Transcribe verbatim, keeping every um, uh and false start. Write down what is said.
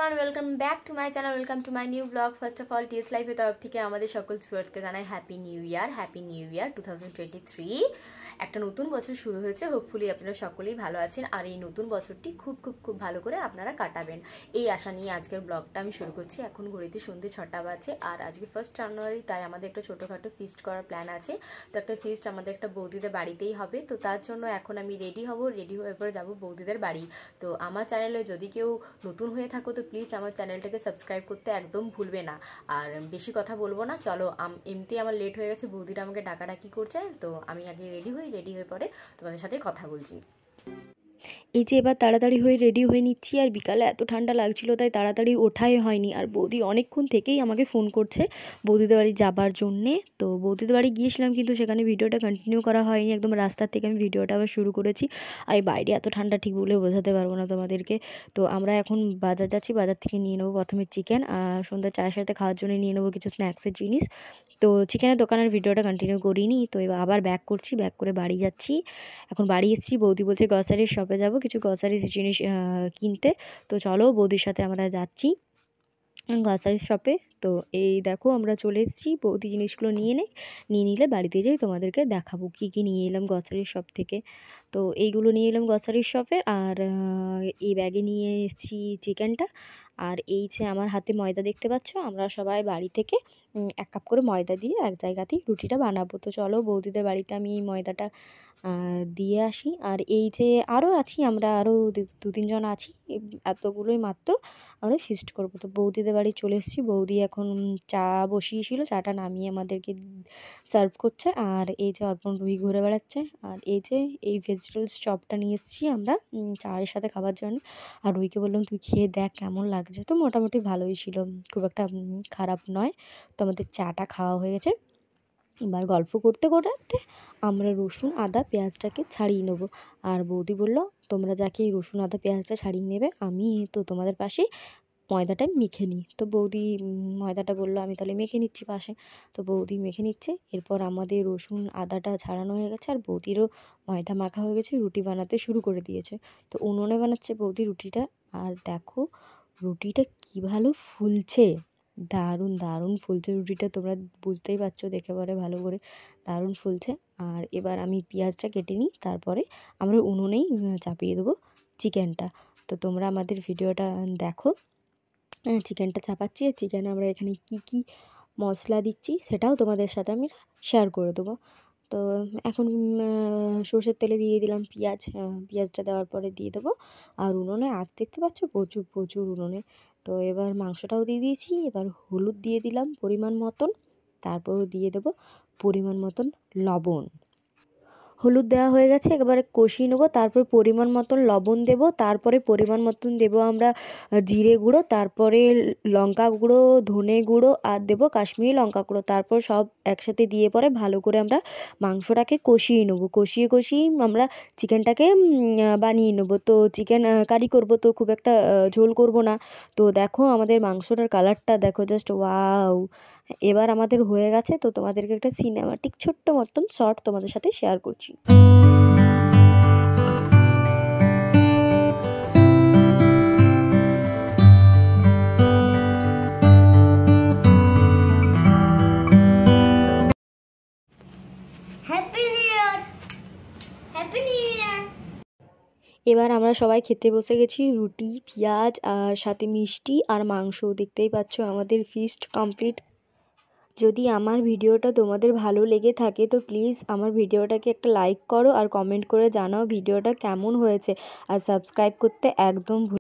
Everyone, welcome back to my channel, welcome to my new vlog. First of all TS লাইফের তরফ থেকে আমাদের সকল ভিউয়ার্সকে জানাই happy new year happy new year two thousand twenty three. একটা নতুন বছর শুরু হয়েছে, হোপফুলি আপনারা সকলেই ভালো আছেন আর এই নতুন বছরটি খুব খুব খুব ভালো করে আপনারা কাটাবেন, এই আশা নিয়ে আজকের ব্লগটা আমি শুরু করছি। এখন ঘড়িতে সন্ধ্যে ছটা বাজে আর আজকে ফার্স্ট জানুয়ারি, তাই আমাদের একটা ছোটোখাটো ফিস্ট করার প্ল্যান আছে। তো একটা ফিস্ট আমাদের একটা বৌদিদের বাড়িতেই হবে, তো তার জন্য এখন আমি রেডি হব, রেডি হয়ে পরে যাবো বৌদিদের বাড়ি। তো আমার চ্যানেলে যদি কেউ নতুন হয়ে থাকো তো প্লিজ আমার চ্যানেলটাকে সাবস্ক্রাইব করতে একদম ভুলবে না। আর বেশি কথা বলবো না, চলো এমনি আমার লেট হয়ে গেছে, বৌদিরা আমাকে ডাকাডাকি করছে, তো আমি আগে রেডি হই, রেডি হয়ে পরে তোমাদের সাথে কথা বলছি। এই যে এবার তাড়াতাড়ি হয়ে রেডি হয়ে নিচ্ছি, আর বিকালে এত ঠান্ডা লাগছিল তাই তাড়াতাড়ি ওঠাই হয়নি। আর বৌদি অনেকক্ষণ থেকেই আমাকে ফোন করছে বৌদিদের বাড়ি যাবার জন্যে। তো বৌদিদের বাড়ি গিয়েছিলাম কিন্তু সেখানে ভিডিওটা কন্টিনিউ করা হয়নি, একদম রাস্তার থেকে আমি ভিডিওটা আবার শুরু করেছি। আর বাইরে এত ঠান্ডা ঠিক বলে বোঝাতে পারবো না তোমাদেরকে। তো আমরা এখন বাজার যাচ্ছি, বাজার থেকে নিয়ে নেবো প্রথমে চিকেন, আর সন্ধ্যা চায়ের সাথে খাওয়ার জন্য নিয়ে নেবো কিছু স্ন্যাক্সের জিনিস। তো চিকেনের দোকানের ভিডিওটা কন্টিনিউ করিনি, তো এবার আবার ব্যাক করছি, ব্যাক করে বাড়ি যাচ্ছি। এখন বাড়ি এসেছি, বৌদি বলছে গ্রসারির শপে যাবো কিছু গ্রসারির জিনিস কিনতে। তো চলো বৌদির সাথে আমরা যাচ্ছি গ্রসারির শপে। তো এই দেখো আমরা চলে এসেছি, বৌদি জিনিসগুলো নিয়ে নে নিয়ে নিলে বাড়িতে যাই তোমাদেরকে দেখাবো কী কী নিয়ে এলাম গ্রসারির শপ থেকে। তো এইগুলো নিয়ে এলাম গ্রসারির শপে, আর এই ব্যাগে নিয়ে এসেছি চিকেনটা। আর এই যে আমার হাতে ময়দা দেখতে পাচ্ছ, আমরা সবাই বাড়ি থেকে এক কাপ করে ময়দা দিয়ে এক জায়গাতেই রুটিটা বানাবো। তো চলো বৌদিদের বাড়িতে আমি এই ময়দাটা দিয়ে আসি। আর এই যে আরও আছি, আমরা আরও দু তিনজন আছি, এতগুলোই মাত্র আমরা ফিস্ট করবো। তো বৌদিদের বাড়ি চলে এসেছি, বৌদি এখন চা বসিয়েছিল, চাটা নামিয়ে আমাদেরকে সার্ভ করছে। আর এই যে অর্পণ রুই ঘুরে বেড়াচ্ছে, আর এই যে এই ভেজিটেবলস চপটা নিয়ে এসেছি আমরা চায়ের সাথে খাবার জন্য। আর রুইকে বললাম তুই খেয়ে দেখ কেমন লাগছে, তো মোটামুটি ভালোই ছিল, খুব একটা খারাপ নয়। তো আমাদের চাটা খাওয়া হয়ে গেছে, এবার গল্প করতে করতে আমরা রসুন আদা পেঁয়াজটাকে ছাড়িয়ে নেবো। আর বৌদি বলল তোমরা যাকে এই রসুন আদা পেঁয়াজটা ছাড়িয়ে নেবে, আমি তো তোমাদের পাশে ময়দাটা মেখে নিই। তো বৌদি ময়দাটা বললো আমি তাহলে মেখে নিচ্ছি পাশে। তো বৌদি মেখে নিচ্ছে, এরপর আমাদের রসুন আদাটা ছাড়ানো হয়ে গেছে আর বৌদিরও ময়দা মাখা হয়ে গেছে, রুটি বানাতে শুরু করে দিয়েছে। তো উনুনে বানাচ্ছে বৌদি রুটিটা, আর দেখো রুটিটা কী ভালো ফুলছে, দারুণ দারুণ ফুলছে রুটিটা, তোমরা বুঝতেই পারছো দেখে পরে ভালো করে, দারুণ ফুলছে। আর এবার আমি পেঁয়াজটা কেটে নিই, তারপরে আমরা উনুনেই চাপিয়ে দেবো চিকেনটা। তো তোমরা আমাদের ভিডিওটা দেখো, চিকেনটা চাপাচ্ছি আর চিকেনে আমরা এখানে কি কি মশলা দিচ্ছি সেটাও তোমাদের সাথে আমি শেয়ার করে দেবো। তো এখন সর্ষের তেলে দিয়ে দিলাম পেঁয়াজ, পেঁয়াজটা দেওয়ার পরে দিয়ে দেবো। আর উনুনে আঁচ দেখতে পাচ্ছ প্রচুর প্রচুর উনুনে। তো এবার মাংসটাও দিয়ে দিয়েছি, এবার হলুদ দিয়ে দিলাম পরিমাণ মতন, তারপর দিয়ে দেবো পরিমাণ মতন লবণ। হলুদ দেওয়া হয়ে গেছে, একেবারে কষিয়ে নেবো, তারপর পরিমাণ মতন লবণ দেব, তারপরে পরিমাণ মতন দেবো আমরা জিরে গুঁড়ো, তারপরে লঙ্কা গুঁড়ো, ধনে গুঁড়ো, আর দেবো কাশ্মীরি লঙ্কা গুঁড়ো। তারপর সব একসাথে দিয়ে পরে ভালো করে আমরা মাংসটাকে কষিয়ে নেবো, কষিয়ে কষিয়ে আমরা চিকেনটাকে বানিয়ে নেবো। তো চিকেন কারি করবো, তো খুব একটা ঝোল করব না। তো দেখো আমাদের মাংসটার কালারটা দেখো, জাস্ট ওয়াও। এবার আমাদের হয়ে গেছে, তো তোমাদেরকে একটা সিনেমাটিক ছোট্ট মতন শর্ট তোমাদের সাথে শেয়ার করছি। এবার আমরা সবাই খেতে বসে গেছি, রুটি, পেঁয়াজ আর সাথে মিষ্টি আর মাংস, দেখতেই পাচ্ছ আমাদের ফিস্ট কমপ্লিট। যদি আমার ভিডিওটা তোমাদের ভালো লেগে থাকে তো প্লিজ আমার ভিডিওটাকে একটা লাইক করো আর কমেন্ট করে জানাও ভিডিওটা কেমন হয়েছে, আর সাবস্ক্রাইব করতে একদম